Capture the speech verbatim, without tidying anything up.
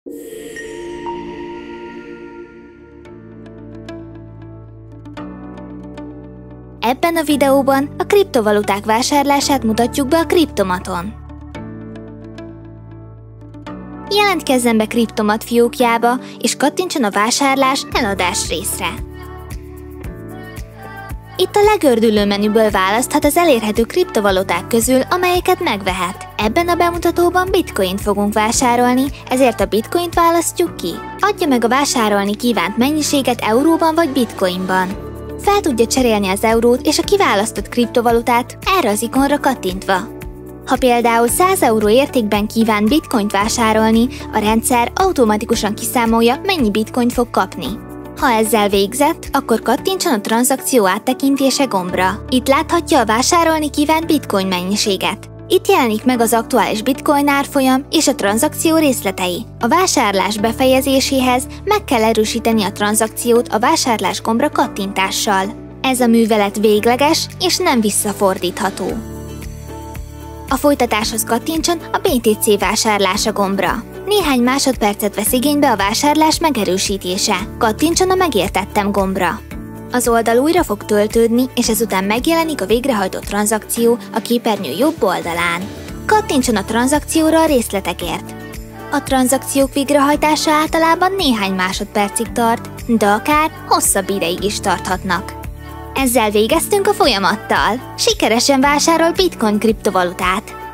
Ebben a videóban a kriptovaluták vásárlását mutatjuk be a Kriptomaton. Jelentkezzen be Kriptomat fiókjába, és kattintson a vásárlás-eladás részre. Itt a legördülő menüből választhat az elérhető kriptovaluták közül, amelyeket megvehet. Ebben a bemutatóban bitcoint fogunk vásárolni, ezért a bitcoint választjuk ki. Adja meg a vásárolni kívánt mennyiséget euróban vagy bitcoinban. Fel tudja cserélni az eurót és a kiválasztott kriptovalutát erre az ikonra kattintva. Ha például száz euró értékben kíván bitcoint vásárolni, a rendszer automatikusan kiszámolja, mennyi bitcoint fog kapni. Ha ezzel végzett, akkor kattintson a tranzakció áttekintése gombra. Itt láthatja a vásárolni kívánt bitcoin mennyiséget. Itt jelenik meg az aktuális bitcoin árfolyam és a tranzakció részletei. A vásárlás befejezéséhez meg kell erősíteni a tranzakciót a vásárlás gombra kattintással. Ez a művelet végleges és nem visszafordítható. A folytatáshoz kattintson a bé té cé vásárlása gombra. Néhány másodpercet vesz igénybe a vásárlás megerősítése. Kattintson a Megértettem gombra. Az oldal újra fog töltődni, és ezután megjelenik a végrehajtott tranzakció a képernyő jobb oldalán. Kattintson a tranzakcióra a részletekért. A tranzakciók végrehajtása általában néhány másodpercig tart, de akár hosszabb ideig is tarthatnak. Ezzel végeztünk a folyamattal. Sikeresen vásárol bitcoin kriptovalutát!